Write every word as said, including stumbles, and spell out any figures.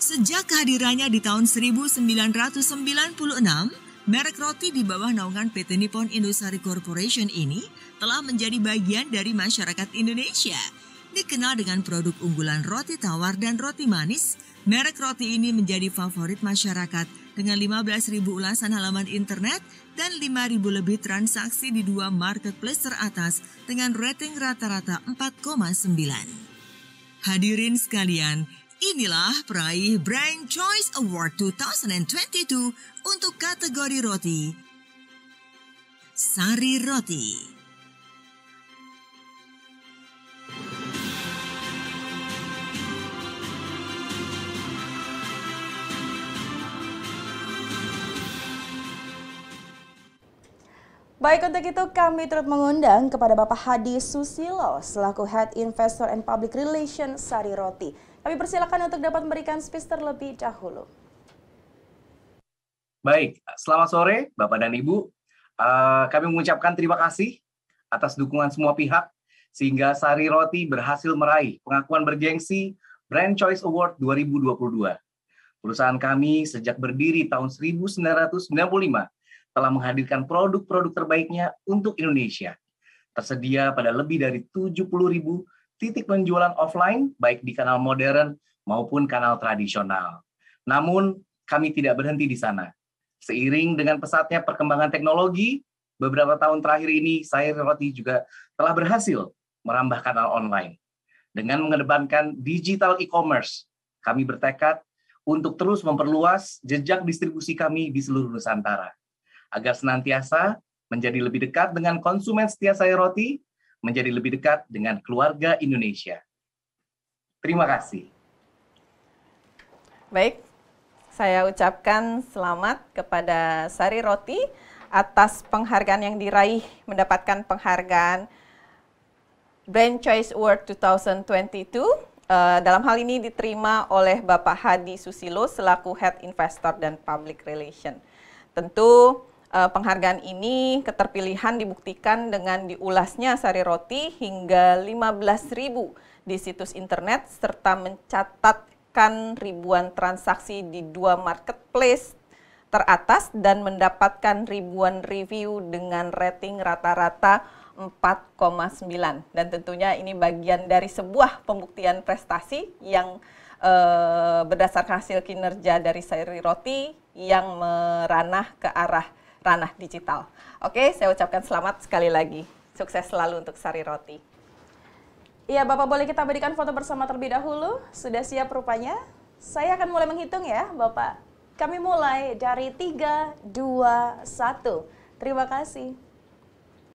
Sejak kehadirannya di tahun seribu sembilan ratus sembilan puluh enam, merek roti di bawah naungan P T Nippon Indosari Corporation ini telah menjadi bagian dari masyarakat Indonesia. Dikenal dengan produk unggulan roti tawar dan roti manis, merek roti ini menjadi favorit masyarakat dengan lima belas ribu ulasan halaman internet dan lima ribu lebih transaksi di dua marketplace teratas dengan rating rata-rata empat koma sembilan. Hadirin sekalian, inilah peraih Brand Choice Award dua ribu dua puluh dua untuk kategori roti. Sari Roti. Baik, untuk itu kami turut mengundang kepada Bapak Hadi Susilo selaku Head Investor and Public Relations Sari Roti. Kami persilakan untuk dapat memberikan speech terlebih dahulu. Baik, selamat sore Bapak dan Ibu. Uh, kami mengucapkan terima kasih atas dukungan semua pihak sehingga Sari Roti berhasil meraih pengakuan bergengsi Brand Choice Award dua ribu dua puluh dua. Perusahaan kami sejak berdiri tahun seribu sembilan ratus sembilan puluh lima telah menghadirkan produk-produk terbaiknya untuk Indonesia. Tersedia pada lebih dari tujuh puluh ribu titik penjualan offline, baik di kanal modern maupun kanal tradisional. Namun, kami tidak berhenti di sana. Seiring dengan pesatnya perkembangan teknologi, beberapa tahun terakhir ini, Sari Roti juga telah berhasil merambah kanal online. Dengan mengedepankan digital e-commerce, kami bertekad untuk terus memperluas jejak distribusi kami di seluruh Nusantara, agar senantiasa menjadi lebih dekat dengan konsumen setia Sari Roti, menjadi lebih dekat dengan keluarga Indonesia. Terima kasih. Baik, saya ucapkan selamat kepada Sari Roti atas penghargaan yang diraih, mendapatkan penghargaan Brand Choice Award dua ribu dua puluh dua. Uh, dalam hal ini diterima oleh Bapak Hadi Susilo selaku Head Investor dan Public Relation. Tentu Uh, penghargaan ini keterpilihan dibuktikan dengan diulasnya Sari Roti hingga lima belas ribu di situs internet serta mencatatkan ribuan transaksi di dua marketplace teratas dan mendapatkan ribuan review dengan rating rata-rata empat koma sembilan. Dan tentunya ini bagian dari sebuah pembuktian prestasi yang uh, berdasarkan hasil kinerja dari Sari Roti yang meranah ke arah ranah digital. Oke, saya ucapkan selamat sekali lagi. Sukses selalu untuk Sari Roti. Iya, Bapak, boleh kita berikan foto bersama terlebih dahulu? Sudah siap rupanya? Saya akan mulai menghitung ya, Bapak. Kami mulai dari tiga, dua, satu. Terima kasih.